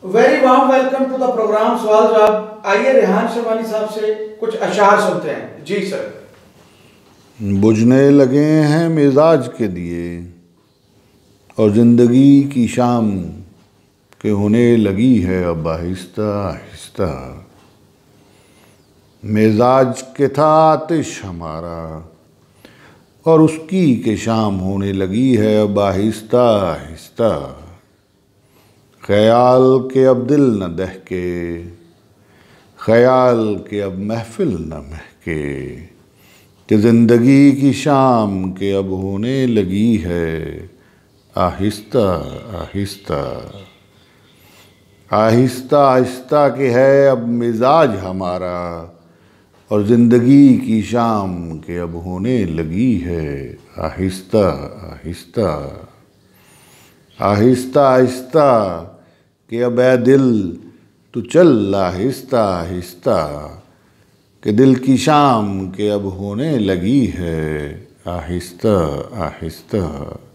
Very warm welcome to the program Sawal Jawab. آئیے ریحان شرمانی صاحب سے کچھ اشعار سنتے ہیں. جی سر. بجھنے لگے ہیں مزاج کے دیے اور زندگی کی شام کہ ہونے لگی ہے اب آہستہ آہستہ. مزاج کے تھا آتش ہمارا اور اس کی کہ شام ہونے لگی ہے اب آہستہ آہستہ. خیال کہ اب دل نہ دہکے، خیال کہ اب محفل نہ مہکے، کہ زندگی کی شام کہ اب ہونے لگی ہے آہستہ آہستہ. آہستہ آہستہ کہ ہے اب مزاج ہمارا اور زندگی کی شام کہ اب ہونے لگی ہے آہستہ آہستہ. آہستہ آہستہ کہ اب اے دل تو چل آہستہ آہستہ، کہ دل کی شام کہ اب ہونے لگی ہے آہستہ آہستہ.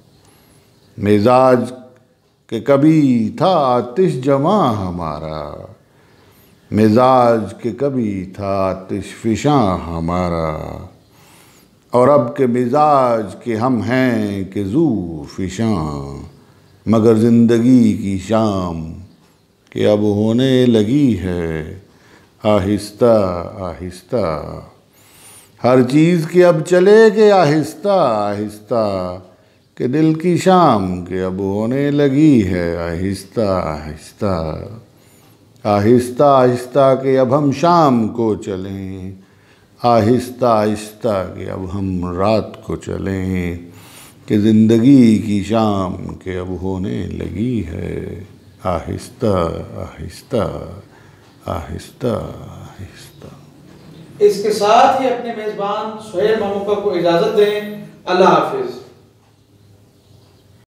مزاج کہ کبھی تھا آتش جماں ہمارا، مزاج کہ کبھی تھا آتش فشاں ہمارا، اور اب کہ مزاج کہ ہم ہیں کہ ذو فشاں، مگر زندگی کی شام کہ اب ہونے لگی ہے آہستہ آہستہ. ہر چیز کہ اب چلے کہ آہستہ آہستہ، کہ دل کی شام کہ اب ہونے لگی ہے آہستہ آہستہ. آہستہ آہستہ کہ اب ہم شام کو چلیں، آہستہ آہستہ کہ اب ہم رات کو چلیں، کہ زندگی کی شام کہ اب ہونے لگی ہے آہستہ آہستہ آہستہ آہستہ. اس کے ساتھ ہی اپنے میزبان سہیل مموکا کو اجازت دیں. اللہ حافظ.